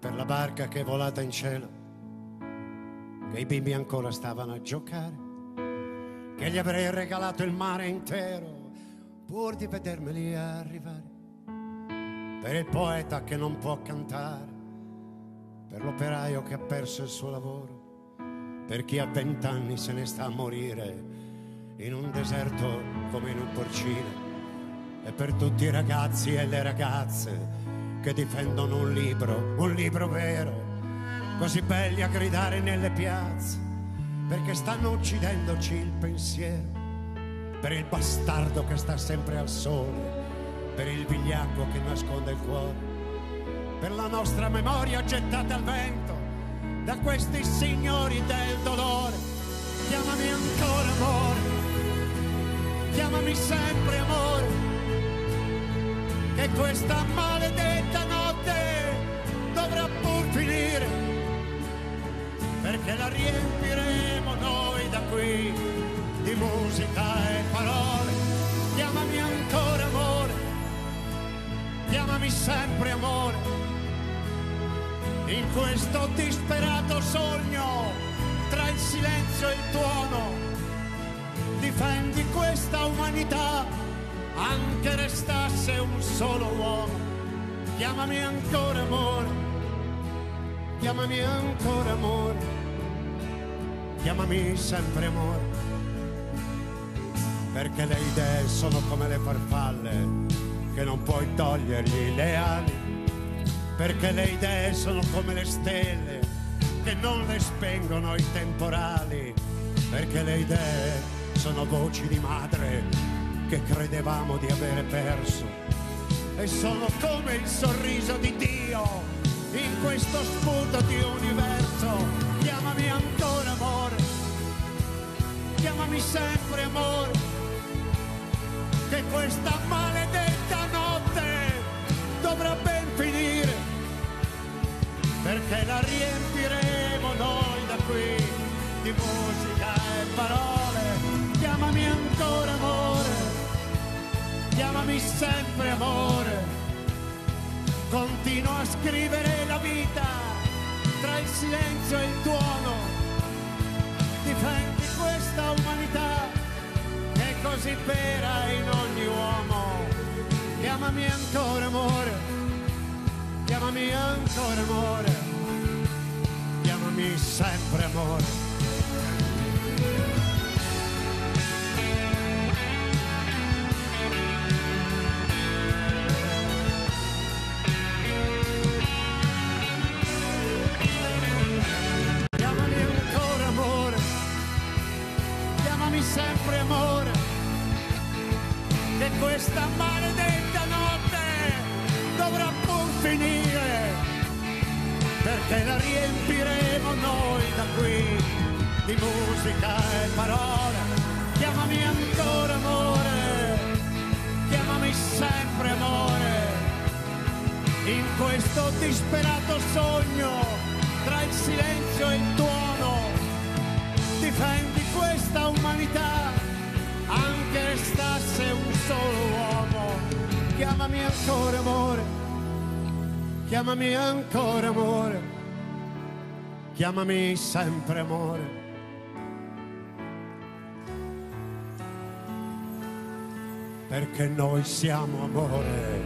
per la barca che è volata in cielo, che i bimbi ancora stavano a giocare, che gli avrei regalato il mare intero pur di vedermeli arrivare, per il poeta che non può cantare, per l'operaio che ha perso il suo lavoro, per chi a 20 anni se ne sta a morire in un deserto come in un porcino, e per tutti i ragazzi e le ragazze che difendono un libro vero, così belli a gridare nelle piazze, perché stanno uccidendoci il pensiero, per il bastardo che sta sempre al sole, per il vigliacco che nasconde il cuore, per la nostra memoria gettata al vento da questi signori del dolore. Chiamami ancora amore, chiamami sempre amore, che questa maledetta notte dovrà pur finire, perché la riempiremo noi da qui di musica e parole. Chiamami ancora amore, chiamami sempre amore, in questo disperato sogno tra il silenzio e il tuono. Difendi questa umanità anche restasse un solo uomo. Chiamami ancora amore, chiamami ancora amore, chiamami sempre amore, perché le idee sono come le farfalle che non puoi togliergli le ali, perché le idee sono come le stelle che non le spengono i temporali, perché le idee sono voci di madre che credevamo di avere perso, e sono come il sorriso di Dio in questo sputo di universo. Chiamami ancora amore, chiamami sempre amore, che questa maledetta notte dovrà ben finire, perché la riempiremo noi da qui di musica e parole. Chiamami ancora amore, chiamami sempre amore, continuo a scrivere la vita tra il silenzio e il tuono. Difendi questa umanità che è così vera in ogni uomo. Chiamami ancora amore, chiamami ancora amore, chiamami sempre amore. Sempre amore, che questa maledetta notte dovrà pur finire, perché la riempiremo noi da qui di musica e parole. Chiamami ancora amore, chiamami sempre amore, in questo disperato sogno tra il silenzio e il tuono. Difendi questa umanità anche restasse un solo uomo. Chiamami ancora amore, chiamami ancora amore, chiamami sempre amore, perché noi siamo amore.